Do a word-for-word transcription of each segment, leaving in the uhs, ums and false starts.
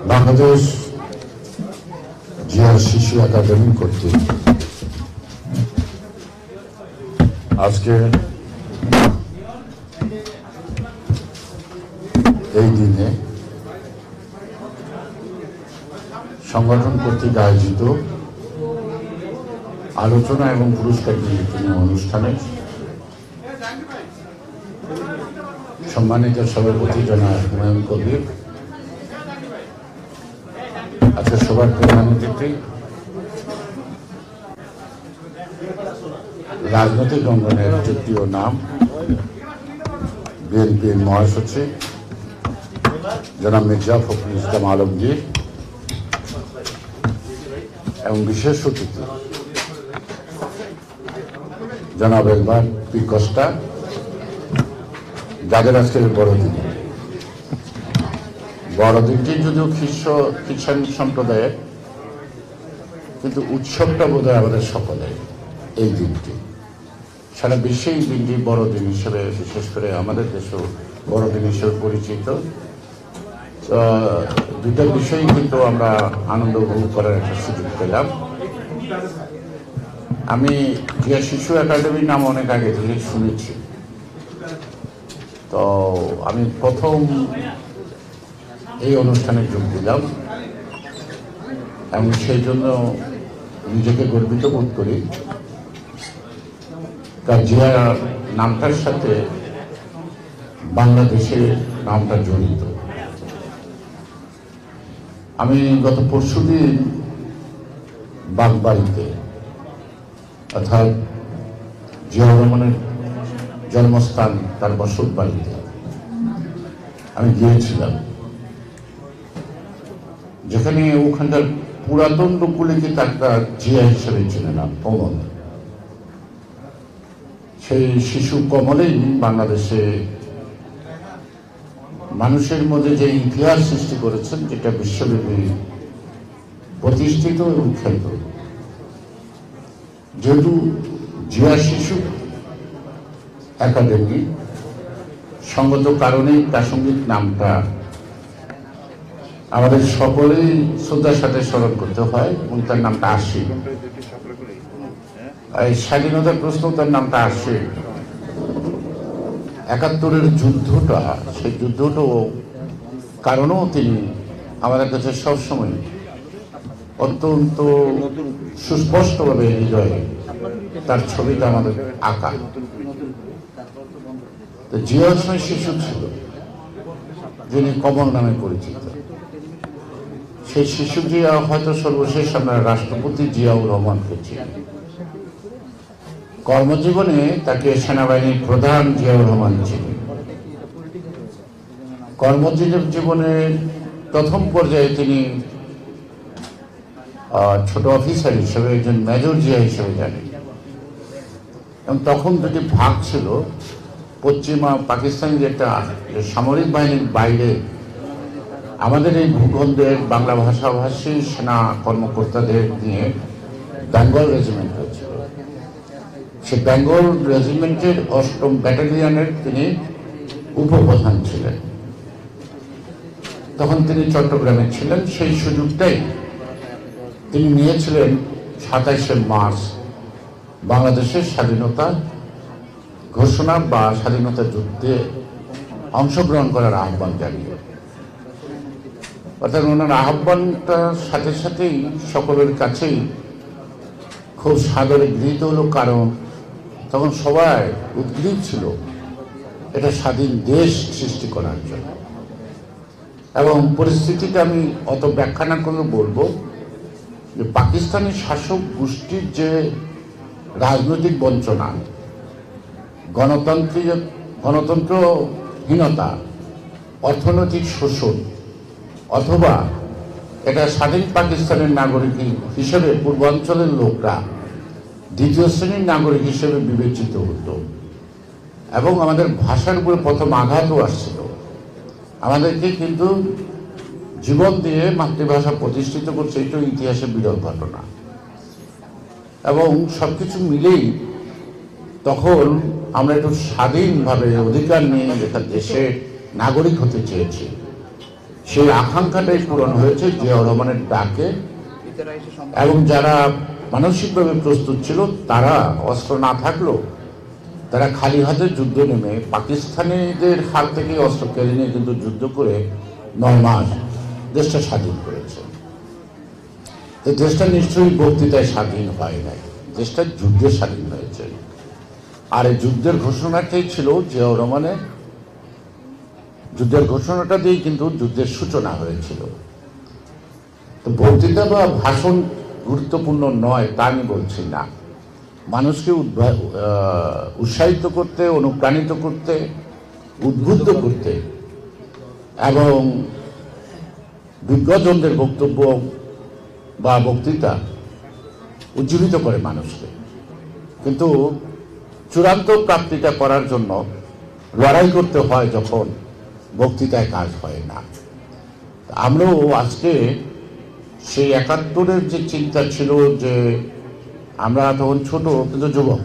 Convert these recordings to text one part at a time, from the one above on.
বাংলাদেশ জিয়া শিশু একাডেমি কর্তৃক আজকে এই দিনে সংগঠন কর্তৃক আয়োজিত আলোচনা এবং পুরস্কার বিতরণী অনুষ্ঠানে সম্মানিত সভাপতি জনাব হুমায়ুন কবির, আজকে সবার প্রধান অতিথি রাজনৈতিক অঙ্গনের জাতীয় নাম বিএনপির মহাসচিব জনাব মির্জা ফখরুল ইসলাম আলমগীর এবং বিশেষ অতিথি জনাব এলবার পি কস্টা, যাদের আজকের বড়দিন। বড়দিনটি যদিও খ্রিস্টান সম্প্রদায়ের, কিন্তু উৎসবটা বোধ হয় আমাদের সকলের। এই দিনটি সারা বিশ্বে এই দিনটি বড়দিন হিসেবে, বিশেষ করে আমাদের দেশেও বড়দিন হিসেবে পরিচিত। তো দুটা বিষয়ই কিন্তু আমরা আনন্দ উপভোগ করার একটা সুযোগ পেলাম। আমি জিয়া শিশু একাডেমির নাম অনেক আগে থেকে শুনেছি। তো আমি প্রথম এই অনুষ্ঠানে যোগ দিলাম এবং সেই জন্য নিজেকে গর্বিত বোধ করি, কারণ জিয়া নামটার সাথে বাংলাদেশের নামটা জড়িত। আমি গত পরশুদিন বাগবাড়িতে, অর্থাৎ জিয়াউর রহমানের জন্মস্থান, তার বসত বাড়িতে আমি গিয়েছিলাম, যেখানে ওখানকার পুরাতন লোকগুলিকে তারা জিয়া হিসেবে চিনে না, কমল। সেই শিশু কমলেই বাংলাদেশে মানুষের মধ্যে যে ইতিহাস সৃষ্টি করেছেন, যেটা বিশ্বব্যাপী প্রতিষ্ঠিত এবং খ্যাত। যেহেতু জিয়া শিশু একাডেমি সঙ্গত কারণেই প্রাসঙ্গিক নামটা আমাদের সকলেই শ্রদ্ধার সাথে স্মরণ করতে হয় এবং তার নামটা আসে। এই স্বাধীনতার প্রশ্ন, তার নামটা আসে। একাত্তরের যুদ্ধটা, সেই যুদ্ধটাও কারণেও তিনি আমাদের কাছে সবসময় অত্যন্ত সুস্পষ্টভাবে হৃদয়ে তার ছবিটা আমাদের আঁকা। জিয়া সময় শিশু ছিল, যিনি কমল নামে পরিচিত। সেই শিশু জিয়া হয়তো সর্বশেষ আমরা রাষ্ট্রপতি জিয়াউর রহমানকে চিনি। কর্মজীবনে তাকে সেনাবাহিনীর প্রধান জিয়াউর রহমান ছিলেন। কর্মজীবন জীবনের প্রথম পর্যায়ে তিনি ছোট অফিসার হিসেবে, একজন মেজর জিয়া হিসেবে জানেন। এবং তখন দুটি ভাগ ছিল, পশ্চিমা পাকিস্তানি যেটা সামরিক বাহিনীর বাইরে আমাদের এই ভূখণ্ডের বাংলা ভাষাভাষী সেনা কর্মকর্তাদের নিয়ে বেঙ্গল রেজিমেন্ট হয়েছিল। সে বেঙ্গল রেজিমেন্টের অষ্টম ব্যাটালিয়নের তিনি উপপ্রধান ছিলেন। তখন তিনি চট্টগ্রামে ছিলেন। সেই সুযোগটাই তিনি নিয়েছিলেন সাতাইশে মার্চ বাংলাদেশের স্বাধীনতা ঘোষণা বা স্বাধীনতা যুদ্ধে অংশগ্রহণ করার আহ্বান জানিয়ে। অর্থাৎ ওনার আহ্বানটার সাথে সাথেই সকলের কাছেই খুব সাদরে গৃহীত হলো, কারণ তখন সবাই উদ্গ্রীব ছিল এটা স্বাধীন দেশ সৃষ্টি করার জন্য। এবং পরিস্থিতিটা আমি অত ব্যাখ্যা না করে বলবো যে পাকিস্তানি শাসক গোষ্ঠীর যে রাজনৈতিক বঞ্চনা, গণতান্ত্রিক গণতন্ত্রহীনতা, অর্থনৈতিক শোষণ, অথবা এটা স্বাধীন পাকিস্তানের নাগরিক হিসেবে পূর্বাঞ্চলের লোকরা দ্বিতীয় শ্রেণীর নাগরিক হিসেবে বিবেচিত হতো। এবং আমাদের ভাষার উপরে প্রথম আঘাতও আসছিল। আমাদেরকে কিন্তু জীবন দিয়ে মাতৃভাষা প্রতিষ্ঠিত করছে, এটাও ইতিহাসের বিরল ঘটনা। এবং সবকিছু মিলেই তখন আমরা একটু স্বাধীনভাবে অধিকার নিয়ে একটা দেশে নাগরিক হতে চেয়েছি। সেই আকাঙ্ক্ষাটাই পূরণ হয়েছে জিয়াউর রহমানের ডাকে, এবং যারা মানসিকভাবে প্রস্তুত ছিল তারা অস্ত্র না থাকলেও তারা খালি হাতে যুদ্ধ নেমে পাকিস্তানিদের হাত থেকে অস্ত্র কেড়ে নিয়ে কিন্তু যুদ্ধ করে নয় মাস দেশটা স্বাধীন করেছে। দেশটা নিশ্চয়ই বক্তৃতায় স্বাধীন হয় নাই, দেশটা যুদ্ধে স্বাধীন হয়েছে। আর এই যুদ্ধের ঘোষণাটাই ছিল জিয়াউর রহমানের, যুদ্ধের ঘোষণাটা দিয়েই কিন্তু যুদ্ধের সূচনা হয়েছিল। তো বক্তৃতা বা ভাষণ গুরুত্বপূর্ণ নয় তা আমি বলছি না, মানুষকে উৎসাহিত করতে, অনুপ্রাণিত করতে, উদ্বুদ্ধ করতে এবং বিজ্ঞজনদের বক্তব্য বা বক্তৃতা উজ্জীবিত করে মানুষকে, কিন্তু চূড়ান্ত প্রাপ্তিটা করার জন্য লড়াই করতে হয় যখন বক্তৃতায় কাজ হয় না। আমরাও আজকে সেই একাত্তরের যে চিন্তা ছিল যে আমরা তখন ছোট কিন্তু যুবক,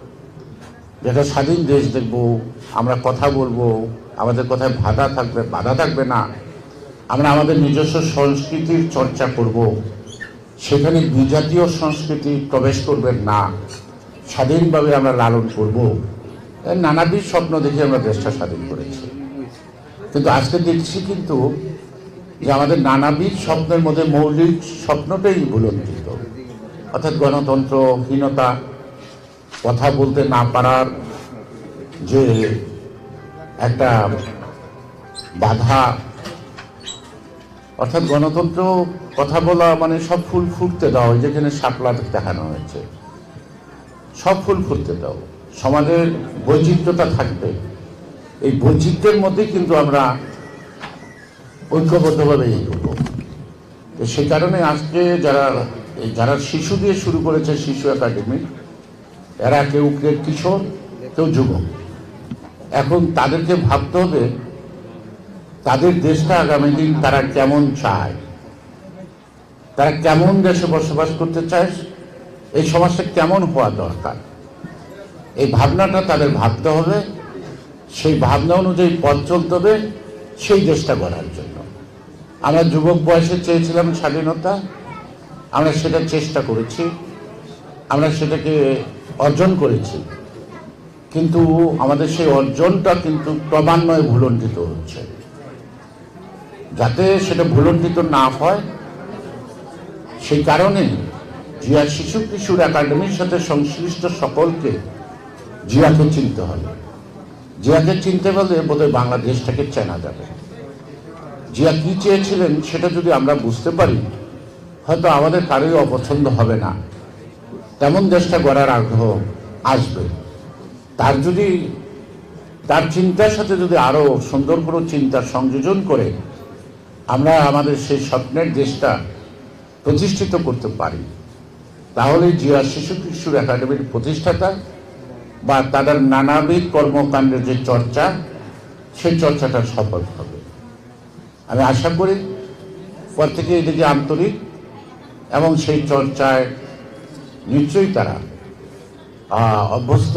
যেটা স্বাধীন দেশ দেখব, আমরা কথা বলবো, আমাদের কথায় বাধা থাকবে বাধা থাকবে না, আমরা আমাদের নিজস্ব সংস্কৃতির চর্চা করব, সেখানে বিজাতীয় সংস্কৃতি প্রবেশ করবে না, স্বাধীনভাবে আমরা লালন করব, নানাবিধ স্বপ্ন দেখে আমরা দেশটা স্বাধীন করেছি। কিন্তু আজকে দেখছি কিন্তু যে আমাদের নানাবিধ স্বপ্নের মধ্যে মৌলিক স্বপ্নটাই ভুলণ্ঠিত, অর্থাৎ গণতন্ত্রহীনতা, কথা বলতে না পারার যে একটা বাধা, অর্থাৎ গণতন্ত্র কথা বলা মানে সব ফুল ফুটতে দাও, যেখানে শাপলা দেখানো হয়েছে সব ফুল ফুটতে দাও, সমাজের বৈচিত্র্যতা থাকবে, এই বৈচিত্র্যের মধ্যে কিন্তু আমরা ঐক্যবদ্ধভাবে এগোব। তো সেই কারণে আজকে যারা যারা শিশু দিয়ে শুরু করেছে শিশু একাডেমি, এরা কেউ কেউ কিশোর, কেউ যুবক, এখন তাদেরকে ভাবতে হবে তাদের দেশটা আগামী দিন তারা কেমন চায়, তারা কেমন দেশে বসবাস করতে চায়, এই সমাজটা কেমন হওয়া দরকার, এই ভাবনাটা তাদের ভাবতে হবে, সেই ভাবনা অনুযায়ী পথ চলতে হবে সেই দেশটা গড়ার জন্য। আমরা যুবক বয়সে চেয়েছিলাম স্বাধীনতা, আমরা সেটা চেষ্টা করেছি, আমরা সেটাকে অর্জন করেছি, কিন্তু আমাদের সেই অর্জনটা কিন্তু ক্রমান্বয়ে ভুলণ্ঠিত হচ্ছে। যাতে সেটা ভুলণ্ঠিত না হয় সেই কারণে জিয়া শিশু কিশোর একাডেমির সাথে সংশ্লিষ্ট সকলকে জিয়াকে চিনতে হবে। জিয়াকে চিনতে পারলে বোধহয় বাংলাদেশটাকে চেনা যাবে। জিয়া কি চেয়েছিলেন সেটা যদি আমরা বুঝতে পারি, হয়তো আমাদের কারোই অপছন্দ হবে না, তেমন দেশটা গড়ার আগ্রহ আসবে। তার যদি তার চিন্তার সাথে যদি আরো সুন্দর কোনো চিন্তার সংযোজন করে আমরা আমাদের সেই স্বপ্নের দেশটা প্রতিষ্ঠিত করতে পারি, তাহলে জিয়া শিশু কিশোর একাডেমির প্রতিষ্ঠাতা বা তাদের নানাবিধ কর্মকাণ্ডের যে চর্চা, সেই চর্চাটা সফল হবে। আমি আশা করি প্রত্যেকে এদিকে আন্তরিক এবং সেই চর্চায় নিশ্চয়ই তারা অভ্যস্ত।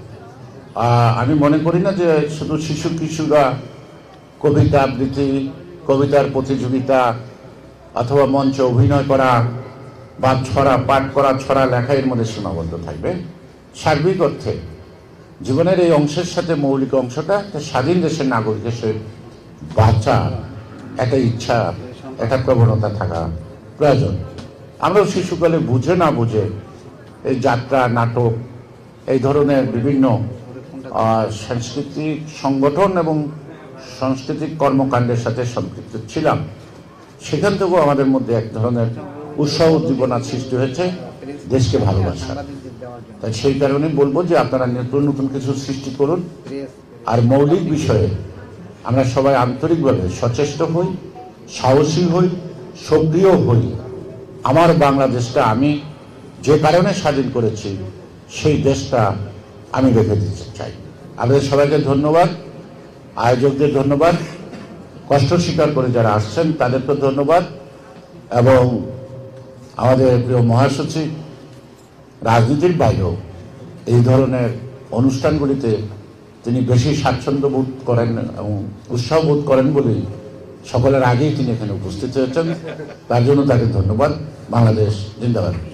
আমি মনে করি না যে শুধু শিশু কিশোররা কবিতা আবৃত্তি, কবিতার প্রতিযোগিতা অথবা মঞ্চে অভিনয় করা বা ছড়া পাঠ করা, ছড়া লেখা এর মধ্যে সীমাবদ্ধ থাকবে। সার্বিক অর্থে জীবনের এই অংশের সাথে মৌলিক অংশটা স্বাধীন দেশের নাগরিক হিসেবে বাঁচার একটা ইচ্ছা, একটা প্রবণতা থাকা প্রয়োজন। আমরাও শিশুকালে বুঝে না বুঝে এই যাত্রা, নাটক, এই ধরনের বিভিন্ন সাংস্কৃতিক সংগঠন এবং সাংস্কৃতিক কর্মকাণ্ডের সাথে সম্পৃক্ত ছিলাম। সেখান থেকেও আমাদের মধ্যে এক ধরনের উৎসাহ উদ্দীপনা সৃষ্টি হয়েছে দেশকে ভালোবাসা। তাই সেই কারণে বলবো যে আপনারা নতুন নতুন কিছু সৃষ্টি করুন, আর মৌলিক বিষয়ে আমরা সবাই আন্তরিকভাবে সচেষ্ট হই, সাহসী হই, সক্রিয় হই। আমার বাংলাদেশটা আমি যে কারণে স্বাধীন করেছি সেই দেশটা আমি রেখে দিতে চাই। আপনাদের সবাইকে ধন্যবাদ, আয়োজকদের ধন্যবাদ, কষ্ট স্বীকার করে যারা আসছেন তাদেরকে ধন্যবাদ, এবং আমাদের প্রিয় মহাসচিব রাজনীতির বাইরেও এই ধরনের অনুষ্ঠানগুলিতে তিনি বেশি স্বাচ্ছন্দ্য বোধ করেন এবং উৎসাহ বোধ করেন বলেই সকলের আগেই তিনি এখানে উপস্থিত হয়েছেন, তার জন্য তাকে ধন্যবাদ। বাংলাদেশ জিন্দাবাদ।